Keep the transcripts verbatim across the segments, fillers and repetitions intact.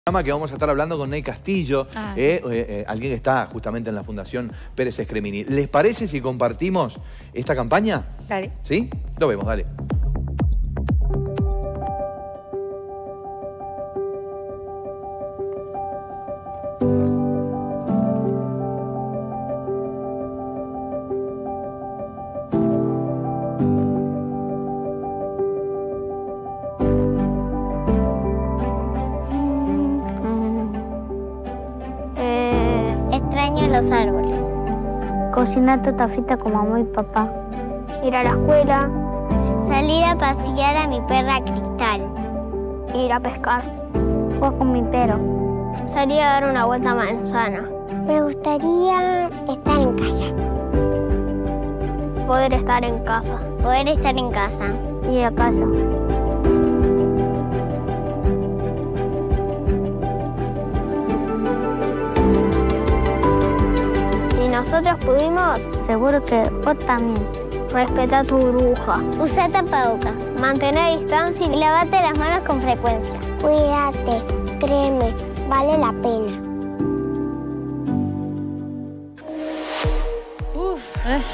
Que vamos a estar hablando con Ney Castillo, ah, eh, eh, eh, alguien que está justamente en la Fundación Pérez Escremini. ¿Les parece si compartimos esta campaña? Dale. ¿Sí? Lo vemos, dale. Extraño los árboles. Cocinar torta frita con mamá y papá. Ir a la escuela. Salir a pasear a mi perra Cristal. Ir a pescar. Jugar con mi perro. Salir a dar una vuelta a manzana. Me gustaría estar en casa. Poder estar en casa. Poder estar en casa. Ir a casa. Nosotros pudimos, seguro que vos también. Respeta tu burbuja. Usa tapabocas. Mantener distancia y lavate las manos con frecuencia. Cuídate, créeme, vale la pena. Uf.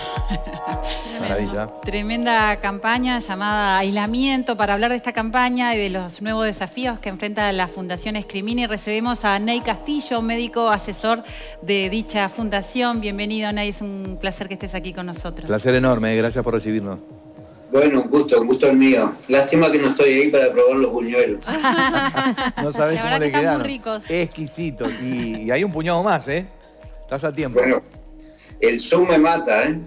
Maravilla. Tremenda campaña llamada Aislamiento. Para hablar de esta campaña y de los nuevos desafíos que enfrenta la Fundación Escremini, recibimos a Ney Castillo, médico asesor de dicha fundación. Bienvenido, Ney, es un placer que estés aquí con nosotros. Placer enorme, gracias por recibirnos. Bueno, un gusto, un gusto el mío. Lástima que no estoy ahí para probar los buñuelos. No sabés cómo le quedaron. Muy ricos. Exquisito. Y, y hay un puñado más, ¿eh? Estás a tiempo. Bueno, el Zoom me mata, ¿eh?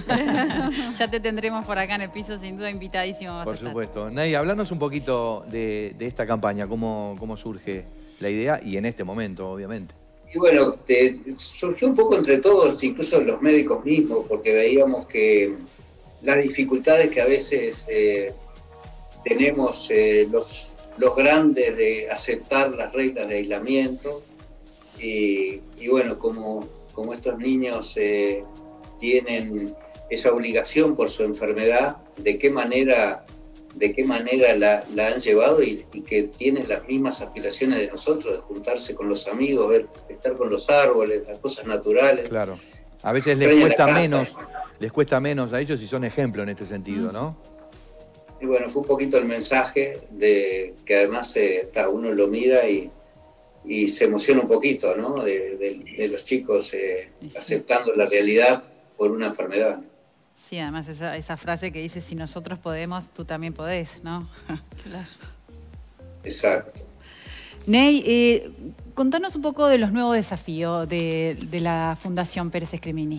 Ya te tendremos por acá en el piso, sin duda, invitadísimo. Por supuesto. Ney, hablanos un poquito de, de esta campaña, cómo, cómo surge la idea y en este momento, obviamente. Y bueno, te, surgió un poco entre todos, incluso los médicos mismos, porque veíamos que las dificultades que a veces eh, tenemos eh, los, los grandes de aceptar las reglas de aislamiento y, y bueno, como... como estos niños eh, tienen esa obligación por su enfermedad, de qué manera, de qué manera la, la han llevado y, y que tienen las mismas aspiraciones de nosotros, de juntarse con los amigos, ver, estar con los árboles, las cosas naturales. Claro. A veces les cuesta menos, les cuesta menos a ellos y son ejemplo en este sentido, ¿no? Y bueno, fue un poquito el mensaje de que además eh, uno lo mira y y se emociona un poquito, ¿no? De, de, de los chicos eh, sí. aceptando la realidad por una enfermedad. Sí, además esa, esa frase que dice, si nosotros podemos, tú también podés, ¿no? Claro. Exacto. Ney, eh, contanos un poco de los nuevos desafíos de, de la Fundación Pérez Escremini.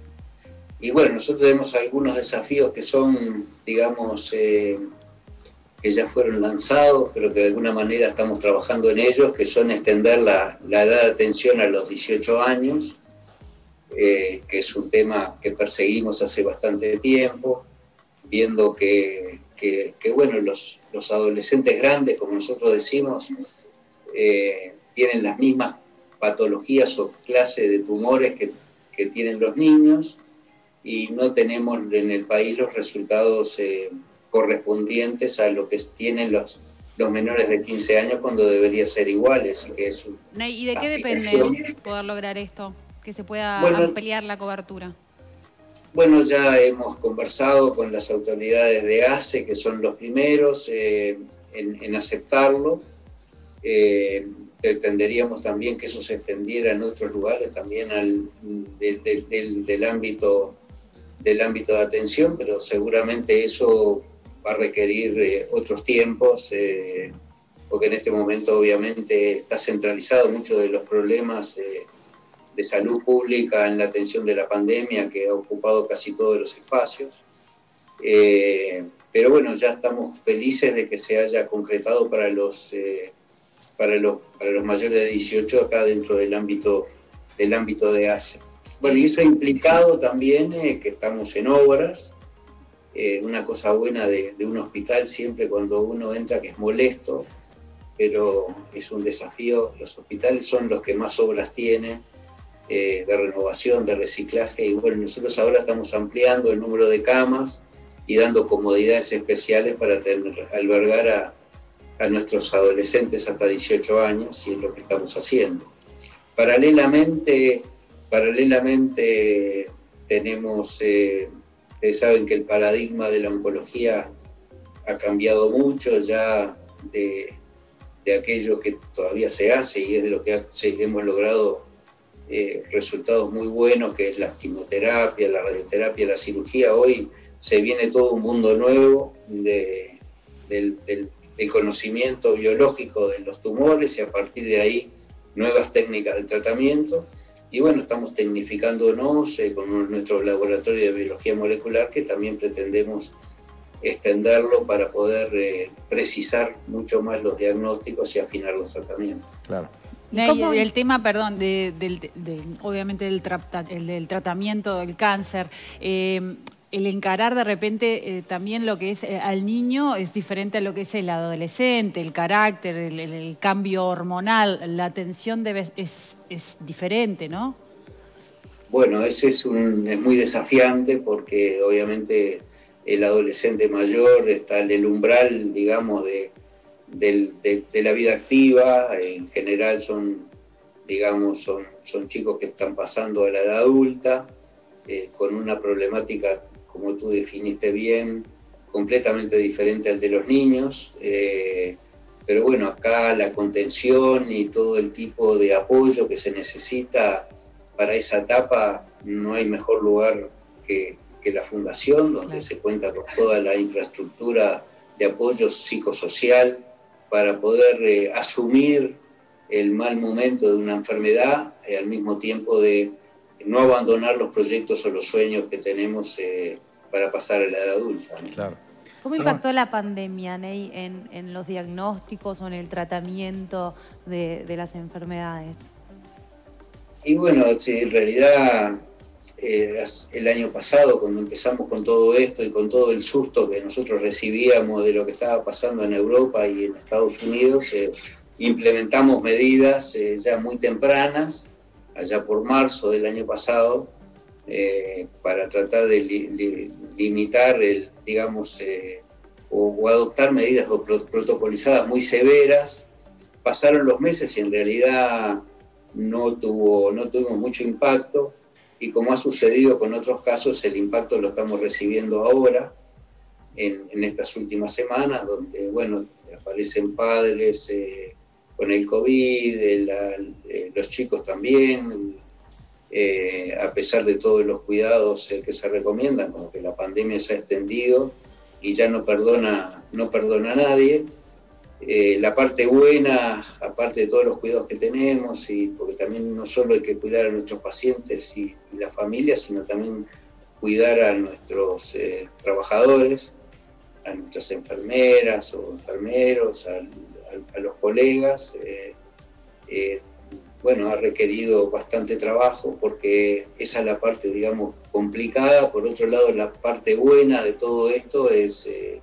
Y bueno, nosotros tenemos algunos desafíos que son, digamos, eh, que ya fueron lanzados, pero que de alguna manera estamos trabajando en ellos, que son extender la, la edad de atención a los dieciocho años, eh, que es un tema que perseguimos hace bastante tiempo, viendo que, que, que bueno, los, los adolescentes grandes, como nosotros decimos, eh, tienen las mismas patologías o clases de tumores que, que tienen los niños, y no tenemos en el país los resultados eh, correspondientes a lo que tienen los, los menores de quince años cuando debería ser iguales. Y, que es ¿Y de qué depende poder lograr esto? Que se pueda bueno, ampliar la cobertura. Bueno, ya hemos conversado con las autoridades de A C E, que son los primeros eh, en, en aceptarlo. Eh, pretenderíamos también que eso se extendiera en otros lugares, también al, del, del, del, del, ámbito, del ámbito de atención, pero seguramente eso va a requerir eh, otros tiempos, eh, porque en este momento obviamente está centralizado muchos de los problemas eh, de salud pública en la atención de la pandemia, que ha ocupado casi todos los espacios. Eh, pero bueno, ya estamos felices de que se haya concretado para los, eh, para los, para los mayores de dieciocho acá dentro del ámbito, del ámbito de A C E. Bueno, y eso ha implicado también eh, que estamos en obras. Eh, una cosa buena de, de un hospital siempre cuando uno entra, que es molesto, pero es un desafío. Los hospitales son los que más obras tienen, eh, de renovación, de reciclaje, y bueno, nosotros ahora estamos ampliando el número de camas y dando comodidades especiales para tener, albergar a, a nuestros adolescentes hasta dieciocho años, y es lo que estamos haciendo. Paralelamente, paralelamente tenemos, eh, ustedes saben que el paradigma de la oncología ha cambiado mucho ya de, de aquello que todavía se hace, y es de lo que ha, se, hemos logrado eh, resultados muy buenos, que es la quimioterapia, la radioterapia, la cirugía. Hoy se viene todo un mundo nuevo de, del, del, del conocimiento biológico de los tumores, y a partir de ahí nuevas técnicas de tratamiento. Y bueno, estamos tecnificándonos eh, con nuestro laboratorio de biología molecular, que también pretendemos extenderlo para poder eh, precisar mucho más los diagnósticos y afinar los tratamientos. Claro. Ney, el tema, perdón, de, de, de, de, obviamente del, tra el, del tratamiento del cáncer, eh, el encarar de repente eh, también lo que es eh, al niño es diferente a lo que es el adolescente, el carácter, el, el, el cambio hormonal, la atención debe, es, es diferente, ¿no? Bueno, ese es, un, es muy desafiante, porque obviamente el adolescente mayor está en el umbral, digamos, de, de, de, de la vida activa. En general son, digamos, son, son chicos que están pasando a la edad adulta, eh, con una problemática, como tú definiste bien, completamente diferente al de los niños. Eh, pero bueno, acá la contención y todo el tipo de apoyo que se necesita para esa etapa, no hay mejor lugar que, que la Fundación, donde claro. se cuenta con toda la infraestructura de apoyo psicosocial para poder eh, asumir el mal momento de una enfermedad, eh, al mismo tiempo de no abandonar los proyectos o los sueños que tenemos eh, para pasar a la edad adulta, ¿no? Claro. ¿Cómo impactó la pandemia, Ney, en, en los diagnósticos o en el tratamiento de, de las enfermedades? Y bueno, sí, en realidad eh, el año pasado, cuando empezamos con todo esto y con todo el susto que nosotros recibíamos de lo que estaba pasando en Europa y en Estados Unidos, eh, implementamos medidas eh, ya muy tempranas, allá por marzo del año pasado, eh, para tratar de li li limitar, el, digamos, eh, o, o adoptar medidas pro protocolizadas muy severas. Pasaron los meses y en realidad no, tuvo, no tuvimos mucho impacto, y como ha sucedido con otros casos, el impacto lo estamos recibiendo ahora, en, en estas últimas semanas, donde, bueno, aparecen padres eh, con el COVID, el, el, los chicos también, eh, a pesar de todos los cuidados eh, que se recomiendan, como que la pandemia se ha extendido y ya no perdona, no perdona a nadie. Eh, la parte buena, aparte de todos los cuidados que tenemos, y porque también no solo hay que cuidar a nuestros pacientes y, y la familia, sino también cuidar a nuestros eh, trabajadores, a nuestras enfermeras o enfermeros, a, a, a los colegas. Eh, eh, bueno, ha requerido bastante trabajo, porque esa es la parte, digamos, complicada. Por otro lado, la parte buena de todo esto es eh,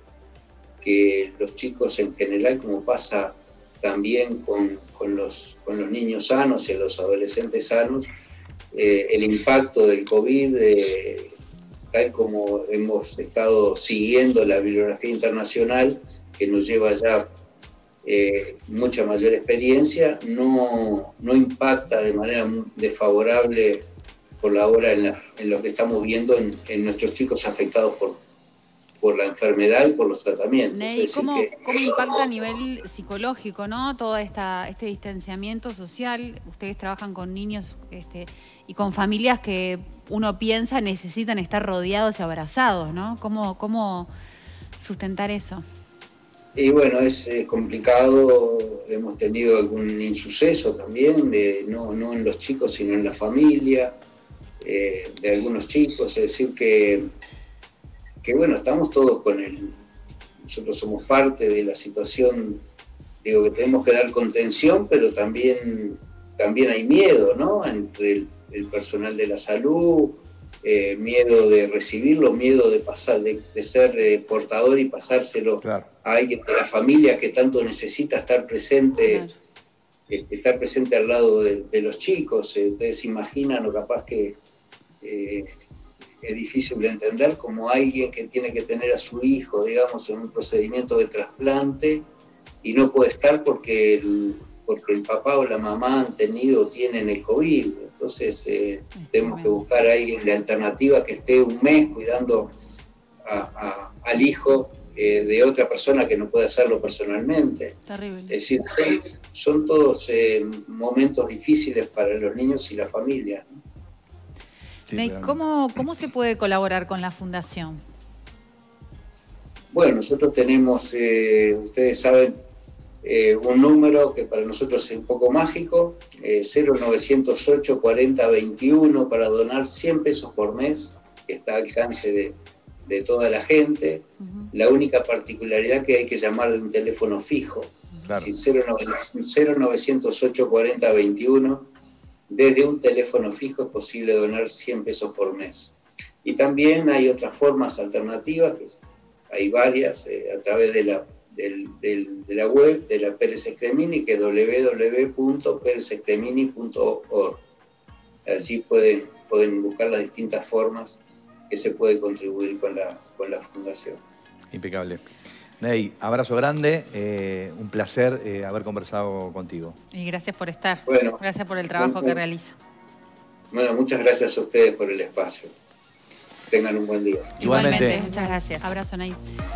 que los chicos en general, como pasa también con, con, los, con los niños sanos y los adolescentes sanos, eh, el impacto del COVID, eh, tal como hemos estado siguiendo la bibliografía internacional, que nos lleva ya eh, mucha mayor experiencia, no, no impacta de manera desfavorable por la hora en, la, en lo que estamos viendo en, en nuestros chicos afectados por por la enfermedad y por los tratamientos. Ney, es ¿cómo, que... ¿cómo impacta a nivel psicológico, ¿no? Todo esta, este distanciamiento social? Ustedes trabajan con niños este, y con familias que uno piensa necesitan estar rodeados y abrazados, ¿no? ¿Cómo, cómo sustentar eso? Y bueno, es, es complicado. Hemos tenido algún insuceso también, de, no, no en los chicos, sino en la familia, eh, de algunos chicos. Es decir, que que bueno, estamos todos con el... Nosotros somos parte de la situación, digo, que tenemos que dar contención, pero también, también hay miedo, ¿no? Entre el, el personal de la salud, eh, miedo de recibirlo, miedo de pasar, de, de ser eh, portador y pasárselo claro. a alguien de la familia que tanto necesita estar presente, claro. eh, estar presente al lado de, de los chicos. Eh, ustedes se imaginan, o capaz que... Eh, es difícil de entender, como alguien que tiene que tener a su hijo, digamos, en un procedimiento de trasplante, y no puede estar porque el, porque el papá o la mamá han tenido o tienen el COVID. Entonces eh, tenemos que buscar ahí la alternativa que esté un mes cuidando a, a, al hijo eh, de otra persona que no puede hacerlo personalmente. Terrible. Es decir, son, son todos eh, momentos difíciles para los niños y la familia, ¿no? Sí, Ney, ¿cómo, ¿cómo se puede colaborar con la Fundación? Bueno, nosotros tenemos, eh, ustedes saben, eh, un número que para nosotros es un poco mágico, eh, cero novecientos ocho cuarenta veintiuno, para donar cien pesos por mes, que está al alcance de, de toda la gente. Uh-huh. La única particularidad que hay que llamar de un teléfono fijo, claro. Es decir, cero novecientos ocho cuarenta veintiuno, desde un teléfono fijo es posible donar cien pesos por mes. Y también hay otras formas alternativas, que hay varias, eh, a través de la, del, del, de la web de la Pérez Scremini, que es doble u doble u doble u punto pérez scremini punto org. Allí pueden, pueden buscar las distintas formas que se puede contribuir con la, con la Fundación. Impecable. Ney, abrazo grande, eh, un placer eh, haber conversado contigo. Y gracias por estar, bueno, gracias por el trabajo bueno, que realiza. Bueno, muchas gracias a ustedes por el espacio. Tengan un buen día. Igualmente. Igualmente. Muchas gracias. Abrazo, Ney.